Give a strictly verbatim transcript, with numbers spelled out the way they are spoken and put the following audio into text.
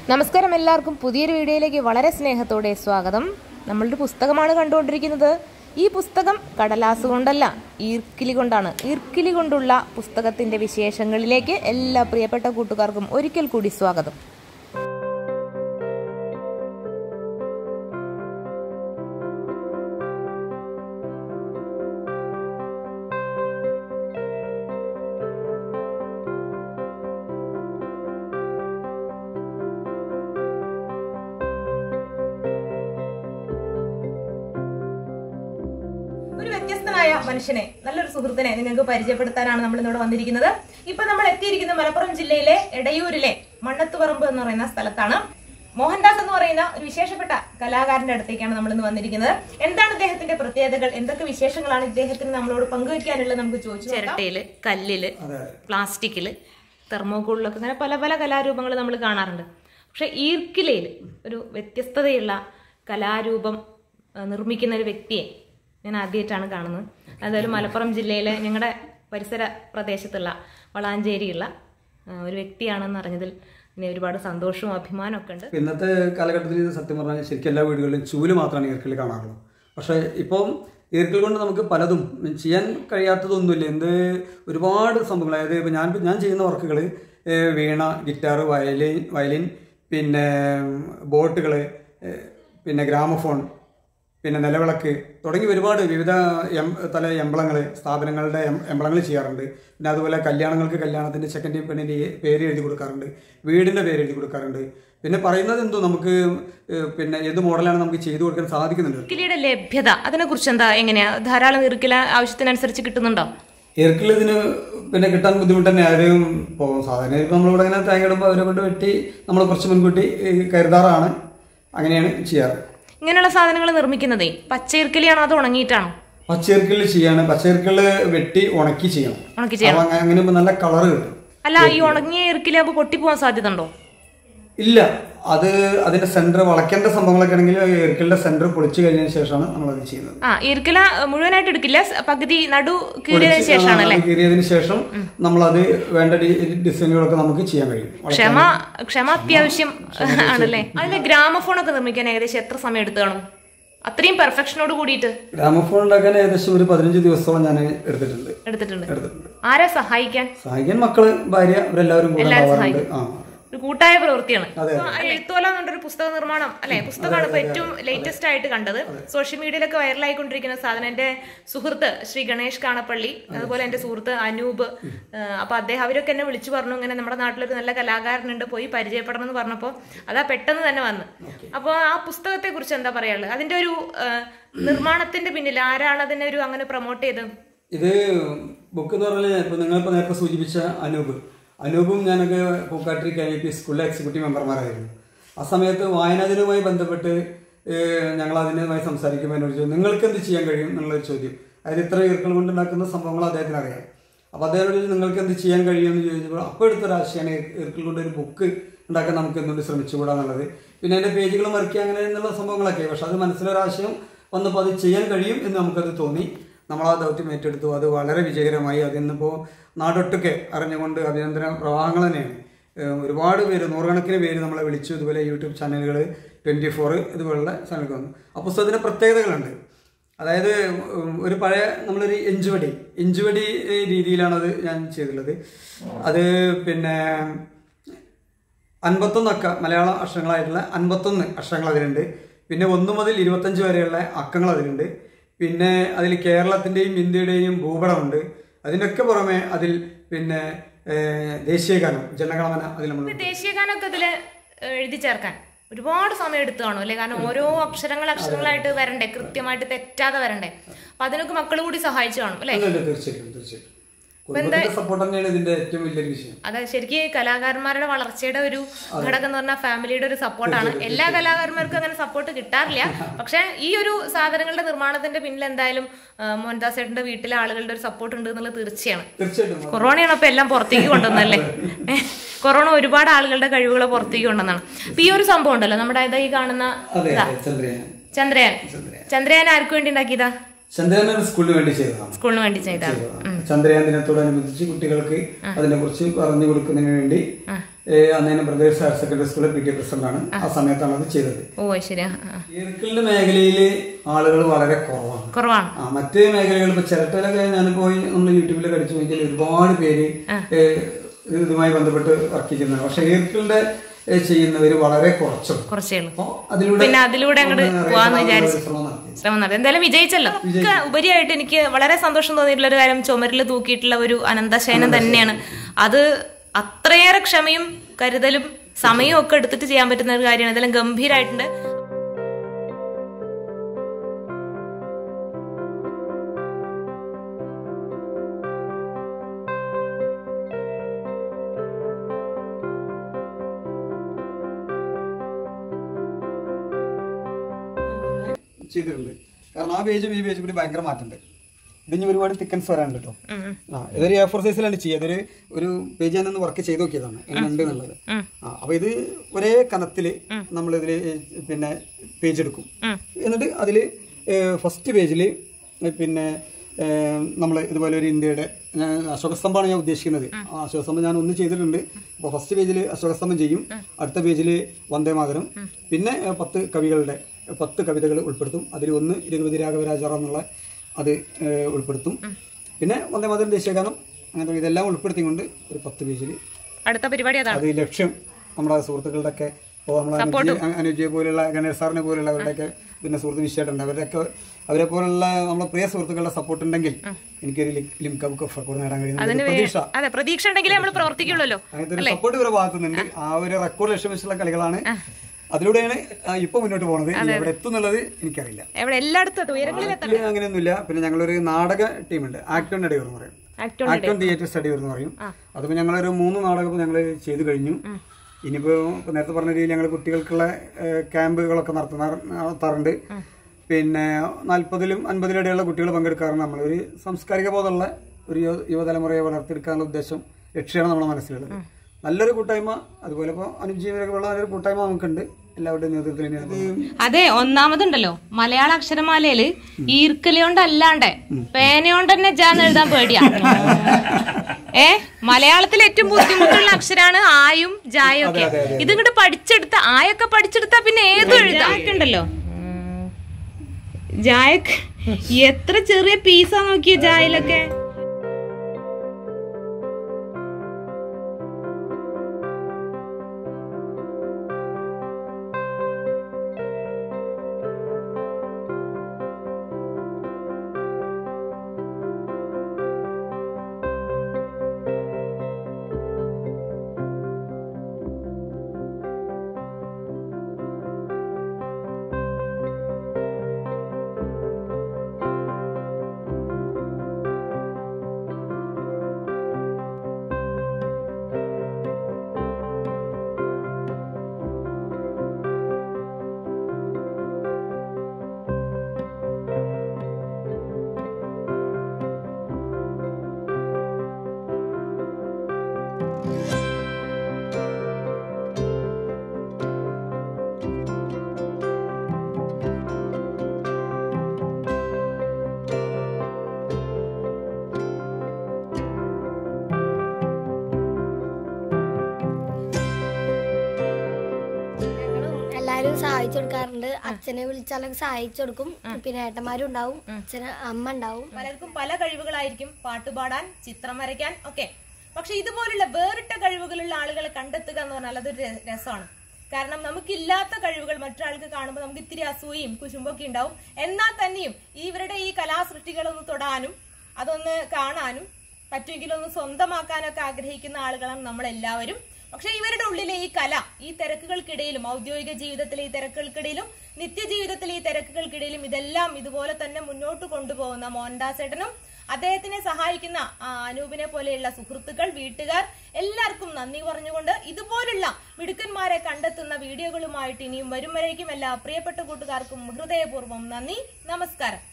നമസ്കാരം, എല്ലാവർക്കും പുതിയൊരു വീഡിയോയിലേക്ക് വളരെ സ്നേഹത്തോടെ സ്വാഗതം. നമ്മളൊരു പുസ്തകമാണ് കണ്ടുകൊണ്ടിരിക്കുന്നത്. ഈ പുസ്തകം കടലാസ് കൊണ്ടല്ല, ഈർക്കിലി കൊണ്ടാണ്. ഈർക്കിലി കൊണ്ടുള്ള പുസ്തകത്തിന്റെ വിശേഷങ്ങളിലേക്ക് എല്ലാ പ്രിയപ്പെട്ട കൂട്ടുകാർക്കും ഒരിക്കൽ കൂടി സ്വാഗതം. ഒരു വ്യത്യസ്തമായ മനുഷ്യനെ, നല്ലൊരു സുഹൃത്തിനെ നിങ്ങൾക്ക് പരിചയപ്പെടുത്താനാണ് നമ്മൾ ഇന്നിവിടെ വന്നിരിക്കുന്നത്. ഇപ്പൊ നമ്മൾ എത്തിയിരിക്കുന്നത് മലപ്പുറം ജില്ലയിലെ എടയൂരിലെ മണ്ണത്തുപറമ്പ് എന്ന് പറയുന്ന സ്ഥലത്താണ്. മോഹൻദാസ് എന്ന് പറയുന്ന ഒരു വിശേഷപ്പെട്ട കലാകാരന്റെ അടുത്തേക്കാണ് നമ്മൾ ഇന്ന് വന്നിരിക്കുന്നത്. എന്താണ് ഇദ്ദേഹത്തിന്റെ പ്രത്യേകതകൾ, എന്തൊക്കെ വിശേഷങ്ങളാണ് ഇദ്ദേഹത്തിന് നമ്മളോട് പങ്കുവെക്കാനുള്ളത് നമുക്ക് ചോദിച്ചു. ചിരട്ടയില്, കല്ലില്, പ്ലാസ്റ്റിക്കില്, തെർമോക്കോളിലൊക്കെ അങ്ങനെ പല പല കലാരൂപങ്ങൾ നമ്മൾ കാണാറുണ്ട്. പക്ഷെ ഈർക്കിലയിൽ ഒരു വ്യത്യസ്തതയുള്ള കലാരൂപം നിർമ്മിക്കുന്ന ഒരു വ്യക്തിയെ ഞാൻ ആദ്യമായിട്ടാണ് കാണുന്നത്. അതായത് മലപ്പുറം ജില്ലയിലെ ഞങ്ങളുടെ പരിസര പ്രദേശത്തുള്ള വളാഞ്ചേരിയുള്ള ഒരു വ്യക്തിയാണെന്ന് അറിഞ്ഞതിൽ പിന്നെ ഒരുപാട് സന്തോഷവും അഭിമാനവും ഒക്കെ ഉണ്ട്. ഇന്നത്തെ കാലഘട്ടത്തിൽ സത്യം പറഞ്ഞാൽ ശരിക്കും എല്ലാ വീടുകളിലും ചൂല് മാത്രമാണ് ഈർക്കിൽ കാണാറുള്ളൂ. പക്ഷേ ഇപ്പം ഈർക്കിൽ കൊണ്ട് നമുക്ക് പലതും ചെയ്യാൻ കഴിയാത്തതൊന്നുമില്ല. എന്ത് ഒരുപാട് സംഭവങ്ങൾ, അതായത് ഇപ്പം ഞാൻ ഞാൻ ചെയ്യുന്ന വർക്കുകൾ വീണ, ഗിറ്റാർ, വയലിൻ വയലിൻ പിന്നെ ബോട്ടുകൾ, പിന്നെ ഗ്രാമഫോൺ, പിന്നെ നിലവിളക്ക് തുടങ്ങി ഒരുപാട് വിവിധ എം തല എംബ്ലങ്ങൾ, സ്ഥാപനങ്ങളുടെ എംബ്ലങ്ങൾ ചെയ്യാറുണ്ട്. പിന്നെ അതുപോലെ കല്യാണങ്ങൾക്ക് കല്യാണത്തിൻ്റെ സെക്കൻഡ് പെണ്ണിൻ്റെ പേര് എഴുതി കൊടുക്കാറുണ്ട്, വീടിൻ്റെ പേര് എഴുതി കൊടുക്കാറുണ്ട്. പിന്നെ പറയുന്നത് എന്തോ നമുക്ക് പിന്നെ ഏത് മോഡലാണ് നമുക്ക് ചെയ്തു കൊടുക്കാൻ സാധിക്കുന്നുണ്ട്. ഈർക്കിലിയുടെ ലഭ്യത അതിനെ കുറിച്ച് എന്താ, എങ്ങനെയാ ധാരാളം ഈർക്കില ആവശ്യത്തിനനുസരിച്ച് കിട്ടുന്നുണ്ടോ? ഈർക്കിൽ ഇതിന് പിന്നെ കിട്ടാൻ ബുദ്ധിമുട്ട് തന്നെ. ആരും പോകും സാധാരണ ഇപ്പം നമ്മളിവിടെ ഇങ്ങനെ തേങ്ങ ഇടുമ്പോൾ അവരെ കൊണ്ട് വെട്ടി നമ്മൾ കുറച്ച് മുൻകൂട്ടി കരുതാറാണ്, അങ്ങനെയാണ് ചെയ്യാറ്. ഇങ്ങനെയുള്ള സാധനങ്ങൾ നിർമ്മിക്കുന്നതേ പച്ചയിർക്കിലിയാണോ അതോ ഉണങ്ങിയിട്ടാണോ? പച്ചയിർക്കില് ചെയ്യാണ്. പച്ചയിർക്കില് വെട്ടി ഉണക്കി ചെയ്യണം. ഉണക്കി ചെയ്യണം. അങ്ങനെ നല്ല കളർ കിട്ടും. അല്ല, ഈ ഉണങ്ങിയ ഇർക്കിലാകുമ്പോൾ പൊട്ടിപ്പോവാൻ സാധ്യത ഉണ്ടോ? ഇല്ല, അത് അതിന്റെ സെന്റർ വളയ്ക്കേണ്ട സംഭവങ്ങളൊക്കെ ആണെങ്കിൽ ഈർക്കിലിന്റെ സെന്റർ പൊളിച്ചു കഴിഞ്ഞതിന് ശേഷമാണ് നമ്മളത് ചെയ്യുന്നത്. ആ, ഈർക്കില മുഴുവനായിട്ട് എടുക്കില്ല, പകുതി നടു കീറിയതിനു ശേഷമാണ്. കീറിയതിനു ശേഷം നമ്മളത് വേണ്ട ഡിസൈനുകളൊക്കെ നമുക്ക് ചെയ്യാൻ കഴിയും. ക്ഷമ ക്ഷമ അത്യാവശ്യം ആണല്ലേ. അതിലെ ഗ്രാമഫോൺ ഒക്കെ നിർമ്മിക്കാൻ ഏകദേശം എത്ര സമയം എടുത്തു കാണും? അത്രയും പെർഫെക്ഷനോട് കൂടിയിട്ട് ഗ്രാമഫോൺ ഉണ്ടാക്കാൻ ഏകദേശം ഒരു പതിനഞ്ച് ദിവസത്തോളം ഞാൻ എടുത്തിട്ടുണ്ട് എടുത്തിട്ടുണ്ട് എടുത്തിട്ടുണ്ട് ആരെ സഹായിക്കാൻ? സഹായിക്കാൻ മക്കള്, ഭാര്യ, ഇവരെല്ലാവരും ഒരു കൂട്ടായ പ്രവൃത്തിയാണ്. എഴുത്തോല എന്നൊരു പുസ്തക നിർമ്മാണം അല്ലെ, പുസ്തകമാണ് ഇപ്പൊ ഏറ്റവും ലേറ്റസ്റ്റ് ആയിട്ട് കണ്ടത്. സോഷ്യൽ മീഡിയയിലൊക്കെ വൈറലായിക്കൊണ്ടിരിക്കുന്ന സാധനം. എന്റെ സുഹൃത്ത് ശ്രീ ഗണേഷ് കാണപ്പള്ളി, അതുപോലെ എന്റെ സുഹൃത്ത് അനൂപ്, അപ്പൊ അദ്ദേഹം അവരൊക്കെ എന്നെ വിളിച്ചു പറഞ്ഞു, ഇങ്ങനെ നമ്മുടെ നാട്ടിലൊരു നല്ല കലാകാരനുണ്ട്, പോയി പരിചയപ്പെടണം എന്ന് പറഞ്ഞപ്പോ അതാ പെട്ടെന്ന് തന്നെ വന്ന്. അപ്പൊ ആ പുസ്തകത്തെ കുറിച്ച് എന്താ പറയാനുള്ളത്? അതിന്റെ ഒരു നിർമ്മാണത്തിന്റെ പിന്നിൽ ആരാണ് അതിനെ ഒരു അങ്ങനെ പ്രൊമോട്ട് ചെയ്തത്? ഇത് ബുക്ക് എന്ന് പറഞ്ഞാൽ ഇപ്പൊ നിങ്ങളിപ്പോ നേരത്തെ സൂചിപ്പിച്ച അനൂപ് അനൂപും ഞാനൊക്കെ പൂക്കാട്ടിരി കെ ഐ പി സ്കൂളിലെ എക്സിക്യൂട്ടീവ് മെമ്പർമാരായിരുന്നു. ആ സമയത്ത് വായനാദിനവുമായി ബന്ധപ്പെട്ട് ഞങ്ങൾ അതിനുമായി സംസാരിക്കുമ്പോൾ എന്നോട് ചോദിച്ചു, നിങ്ങൾക്ക് എന്ത് ചെയ്യാൻ കഴിയും എന്നുള്ളൊരു ചോദ്യം. അതായത് ഇത്ര ഈർക്കൾ കൊണ്ടുണ്ടാക്കുന്ന സംഭവങ്ങൾ അദ്ദേഹത്തിന് അറിയാം. അപ്പോൾ അദ്ദേഹത്തോട് ചോദിച്ചു, നിങ്ങൾക്ക് എന്ത് ചെയ്യാൻ കഴിയുമെന്ന് ചോദിച്ചപ്പോൾ അപ്പോൾ എടുത്തൊരാശയമാണ് ഈർക്കൾ കൊണ്ട് ഒരു ബുക്ക് ഉണ്ടാക്കാൻ നമുക്ക് എന്തുകൊണ്ട് ശ്രമിച്ചുകൂടാന്നുള്ളത്. പിന്നെ അതിൻ്റെ പേജുകൾ മറിക്കുക അങ്ങനെ എന്നുള്ള സംഭവങ്ങളൊക്കെ. പക്ഷെ അത് മനസ്സിലൊരാശയം വന്നപ്പോൾ അത് ചെയ്യാൻ കഴിയും എന്ന് നമുക്കത് തോന്നി. നമ്മൾ ആ ദൗത്യം ഏറ്റെടുത്തു. അത് വളരെ വിജയകരമായി. അതിന്നിപ്പോൾ നാടൊട്ടുക്കെ അറിഞ്ഞുകൊണ്ട് അഭിനന്ദന പ്രവാഹങ്ങൾ തന്നെയാണ്. ഒരുപാട് പേര്, നൂറുകണക്കിന് പേര് നമ്മളെ വിളിച്ചു. ഇതുപോലെ യൂട്യൂബ് ചാനലുകൾ, ട്വൻറ്റി ഫോർ ഇതുപോലുള്ള ചാനലുകൾ വന്നു. ആ പുസ്തകത്തിന് പ്രത്യേകതകളുണ്ട്. അതായത് ഒരു പഴയ നമ്മളൊരു എഞ്ചുവടി എഞ്ചുവടി രീതിയിലാണത് ഞാൻ ചെയ്തിട്ടുള്ളത്. അത് പിന്നെ അൻപത്തൊന്നക്ക മലയാളം അക്ഷരങ്ങളായിട്ടുള്ള അൻപത്തൊന്ന് അക്ഷരങ്ങൾ അതിലുണ്ട്. പിന്നെ ഒന്ന് മുതൽ ഇരുപത്തഞ്ച് വരെയുള്ള അക്കങ്ങൾ അതിലുണ്ട്. പിന്നെ അതിൽ കേരളത്തിൻ്റെയും ഇന്ത്യയുടെയും ഭൂപടമുണ്ട്. അതിനൊക്കെ പുറമെ അതിൽ പിന്നെ ദേശീയഗാനം, ജനഗണമന അതിൽ നമ്മൾ ദേശീയഗാനമൊക്കെ ഇതിൽ എഴുതി ചേർക്കാൻ ഒരുപാട് സമയം എടുത്തു കാണും അല്ലേ? കാരണം ഓരോ അക്ഷരങ്ങൾ അക്ഷരങ്ങളായിട്ട് വരണ്ടേ, കൃത്യമായിട്ട് തെറ്റാതെ വരണ്ടേ. അപ്പൊ അതിനൊക്കെ മക്കൾ കൂടി സഹായിച്ചു കാണും അല്ലേ? തീർച്ചയായിട്ടും തീർച്ചയായിട്ടും സപ്പോർട്ട് തന്നെയാണ് ഇതിന്റെ ഏറ്റവും വലിയൊരു വിഷയം. അതെ, ശരിക്കും കലാകാരന്മാരുടെ വളർച്ചയുടെ ഒരു ഘടകം എന്ന് പറഞ്ഞാൽ ഫാമിലിയുടെ ഒരു സപ്പോർട്ടാണ്. എല്ലാ കലാകാരന്മാർക്കും അങ്ങനെ സപ്പോർട്ട് കിട്ടാറില്ല. പക്ഷെ ഈ ഒരു സാധനങ്ങളുടെ നിർമ്മാണത്തിന്റെ പിന്നിൽ എന്തായാലും മോഹൻദാസ് ചേട്ടന്റെ വീട്ടിലെ ആളുകളുടെ ഒരു സപ്പോർട്ട് ഉണ്ട് എന്നുള്ളത് തീർച്ചയാണ്. കൊറോണയാണ് അപ്പൊ എല്ലാം പുറത്തേക്ക് കൊണ്ടുവന്നല്ലേ. കൊറോണ ഒരുപാട് ആളുകളുടെ കഴിവുകളെ പുറത്തേക്ക് കൊണ്ടുവന്നാണ്. അപ്പൊ ഈ ഒരു സംഭവം ഉണ്ടല്ലോ നമ്മുടെ ഈ കാണുന്ന ചന്ദ്രയാൻ. ചന്ദ്രയാൻ ആർക്ക് വേണ്ടി ഉണ്ടാക്കിയതാ? ചന്ദ്രയാൻ സ്കൂളിന് വേണ്ടി ചെയ്തതാണ്. സ്കൂളിന് വേണ്ടി ചെയ്തതാണ്. ചന്ദ്രയാൻ ദിനത്തോടനുബന്ധിച്ച് കുട്ടികൾക്ക് അതിനെ കുറിച്ച് പറഞ്ഞു കൊടുക്കുന്നതിന് വേണ്ടി അന്നേരം ബ്രദേഴ്സ് ഹയർ സെക്കൻഡറി സ്കൂളിലെ പി ടി എ പ്രസിഡന്റാണ്. ആ സമയത്താണ് അത് ചെയ്തത്. ഓ ശരി. ഈർക്കലിന്റെ മേഖലയില് ആളുകൾ വളരെ കുറവാണ് കുറവാണ് ആ മറ്റ് മേഖലകൾ ഇപ്പൊ ചിരട്ടയിലൊക്കെ ഞാൻ പോയി നമ്മൾ യൂട്യൂബിലൊക്കെ അടിച്ചു നോക്കിയാൽ ഒരുപാട് പേര് ഇതുമായി ബന്ധപ്പെട്ട് വർക്ക് ചെയ്യുന്നതാണ്. പക്ഷെ ഈർക്കലിന്റെ ചെയ്യുന്നവര് വളരെ കുറച്ചും പിന്നെ അതിലൂടെ അങ്ങോട്ട് പോവാന്ന് വിചാരിച്ചു ശ്രമം നടത്തി. എന്തായാലും വിജയിച്ചല്ലോ. ഉപരിയായിട്ട് എനിക്ക് വളരെ സന്തോഷം തോന്നിയിട്ടുള്ള ഒരു കാര്യം ചുമരിൽ തൂക്കിയിട്ടുള്ള ഒരു അനന്തശയനം തന്നെയാണ്. അത് അത്രയേറെ ക്ഷമയും കരുതലും സമയവും ഒക്കെ എടുത്തിട്ട് ചെയ്യാൻ പറ്റുന്ന ഒരു കാര്യമാണ്. ഇതെല്ലാം ഗംഭീരമായിട്ടുണ്ട്. ചെയ്തിട്ടുണ്ട്. കാരണം ആ പേജും ഈ പേജും കൂടി ഭയങ്കര മാറ്റമുണ്ട്. ഇതിന് ഒരുപാട് തിക്കൻസ് വരാനുണ്ട് കേട്ടോ. ആ ഇതൊരു എ ഫോർ സൈസിലാണ് ചെയ്യുക. അതൊരു ഒരു പേജ് ഞാൻ വർക്ക് ചെയ്ത് നോക്കിയതാണ് എങ്ങനെയുണ്ട് എന്നുള്ളത്. ആ അപ്പൊ ഇത് ഒരേ കനത്തില് നമ്മളിതില് പിന്നെ പേജ് എടുക്കും. എന്നിട്ട് അതില് ഫസ്റ്റ് പേജില് പിന്നെ നമ്മൾ ഇതുപോലെ ഒരു ഇന്ത്യയുടെ അശോകസ്തംഭമാണ് ഞാൻ ഉദ്ദേശിക്കുന്നത്. ആ അശോകസ്തംഭം ഞാൻ ഒന്ന് ചെയ്തിട്ടുണ്ട്. അപ്പോൾ ഫസ്റ്റ് പേജിൽ അശോകസ്തംഭം ചെയ്യും, അടുത്ത പേജിൽ വന്ദേ മാതരം, പിന്നെ പത്ത് കവികളുടെ പത്ത് കവിതകൾ ഉൾപ്പെടുത്തും. അതിൽ ഒന്ന് രഘുപതി രാഘവരാജാറാം എന്നുള്ള അത് ഉൾപ്പെടുത്തും. പിന്നെ വന്ദേ മാതരം, ദേശീയഗാനം, അങ്ങനത്തെ ഇതെല്ലാം ഉൾപ്പെടുത്തിക്കൊണ്ട് ഒരു പത്ത് പേജിൽ അടുത്ത പരിപാടി അത് ലക്ഷ്യം നമ്മുടെ സുഹൃത്തുക്കളുടെ ഒക്കെ ഇപ്പോൾ നമ്മളെ അനുജയെ പോലുള്ള ഗണേഷ് സാറിനെ പോലുള്ള അവരുടെയൊക്കെ പിന്നെ സുഹൃത്ത് വിഷയമുണ്ട്. അവരുടെയൊക്കെ അവരെ പോലുള്ള നമ്മളെ പ്രിയ സുഹൃത്തുക്കളുടെ സപ്പോർട്ട് ഉണ്ടെങ്കിൽ എനിക്കൊരു ലിംക ബുക്ക് ഓഫ് റെക്കോർഡ് നേടാൻ കഴിയുന്ന പ്രതീക്ഷ അങ്ങനത്തെ ഒരു സപ്പോർട്ട് ഇവരുടെ ഭാഗത്തുനിന്നുണ്ട്. ആ ഒരു റെക്കോർഡ് ലക്ഷ്യം വെച്ചുള്ള കളികളാണ്. അതിലൂടെയാണ് ഇപ്പൊ മുന്നോട്ട് പോകുന്നത്. എവിടെ എത്തുന്നുള്ളത് എനിക്കറിയില്ല. അങ്ങനെയൊന്നുമില്ല. പിന്നെ ഞങ്ങളൊരു നാടക ടീമുണ്ട്, ആക്ട് ഓൺ അടയൂർ എന്ന് പറയും. ആക്ട് ഓൺ തിയേറ്റർ സ്റ്റഡിയൂർ എന്ന് പറയും. അതിപ്പോ ഞങ്ങളൊരു മൂന്ന് നാടകം ഞങ്ങൾ ചെയ്തു കഴിഞ്ഞു. ഇനിയിപ്പോ നേരത്തെ പറഞ്ഞ രീതിയിൽ ഞങ്ങൾ കുട്ടികൾക്കുള്ള ക്യാമ്പുകളൊക്കെ നടത്തുന്ന നടത്താറുണ്ട്. പിന്നെ നാൽപ്പതിലും അൻപതിലും ഇടയുള്ള കുട്ടികൾ പങ്കെടുക്കാറുണ്ട്. നമ്മളൊരു സാംസ്കാരിക ബോധമുള്ള ഒരു യുവതലമുറയെ വളർത്തിയെടുക്കാനുള്ള ഉദ്ദേശം ലക്ഷ്യമാണ് നമ്മുടെ മനസ്സിലുള്ളത്. നല്ലൊരു കൂട്ടായ്മ, അതുപോലെ ഇപ്പൊ അനുജീവനൊക്കെ ഉള്ള നല്ലൊരു കൂട്ടായ്മ നമുക്കുണ്ട് എല്ലാവരുടെയും നേതൃത്വത്തിൽ. അതെ, ഒന്നാമതുണ്ടല്ലോ മലയാള അക്ഷരമാലയില് ഈർക്കലിയോണ്ടല്ലാണ്ട് പേനയോണ്ട് തന്നെ ജാന്ന് എഴുതാൻ പേടിയാ. ഏ മലയാളത്തിൽ ഏറ്റവും ബുദ്ധിമുട്ടുള്ള അക്ഷരാണ് ആയും ജായും ഒക്കെ. ഇതിങ്ങോട്ട് പഠിച്ചെടുത്ത ആയൊക്കെ പഠിച്ചെടുത്താ പിന്നെ ഏതും എഴുതാണ്ടല്ലോ. ജായക്ക് എത്ര ചെറിയ പീസാ നോക്കിയ ജായലൊക്കെ. സഹായിച്ചു കൊടുക്കാറുണ്ട്. അച്ഛനെ വിളിച്ചാലൊക്കെ സഹായിച്ചു കൊടുക്കും. പിന്നെ ഏട്ടന്മാരും ഉണ്ടാവും, അച്ഛന് അമ്മ ഉണ്ടാവും. പലർക്കും പല കഴിവുകളായിരിക്കും, പാട്ടുപാടാൻ, ചിത്രം വരയ്ക്കാൻ ഒക്കെ. പക്ഷെ ഇതുപോലുള്ള വേറിട്ട കഴിവുകളുള്ള ആളുകളെ കണ്ടെത്തുക എന്ന് പറഞ്ഞാൽ അതൊരു രസമാണ്. കാരണം നമുക്കില്ലാത്ത കഴിവുകൾ മറ്റൊരാൾക്ക് കാണുമ്പോൾ നമുക്ക് ഇത്തിരി അസൂയയും കുശുമ്പൊക്കെ ഉണ്ടാവും. എന്നാൽ തന്നെയും ഇവരുടെ ഈ കലാസൃഷ്ടികളൊന്ന് തൊടാനും അതൊന്ന് കാണാനും പറ്റുമെങ്കിലും ഒന്ന് സ്വന്തമാക്കാനൊക്കെ ആഗ്രഹിക്കുന്ന ആളുകളാണ് നമ്മളെല്ലാവരും. പക്ഷെ ഇവരുടെ ഉള്ളിലെ ഈ കല ഈ തിരക്കുകൾക്കിടയിലും, ഔദ്യോഗിക ജീവിതത്തിലെ ഈ തിരക്കുകൾക്കിടയിലും, നിത്യജീവിതത്തിലെ ഈ തിരക്കുകൾക്കിടയിലും ഇതെല്ലാം ഇതുപോലെ തന്നെ മുന്നോട്ട് കൊണ്ടുപോകുന്ന മോഹൻദാസേട്ടനും അദ്ദേഹത്തിനെ സഹായിക്കുന്ന അനൂപിനെ പോലെയുള്ള സുഹൃത്തുക്കൾ, വീട്ടുകാർ എല്ലാവർക്കും നന്ദി പറഞ്ഞുകൊണ്ട് ഇതുപോലുള്ള മിടുക്കന്മാരെ കണ്ടെത്തുന്ന വീഡിയോകളുമായിട്ട് ഇനിയും വരും വരേക്കും എല്ലാ പ്രിയപ്പെട്ട കൂട്ടുകാർക്കും ഹൃദയപൂർവ്വം നന്ദി, നമസ്കാരം.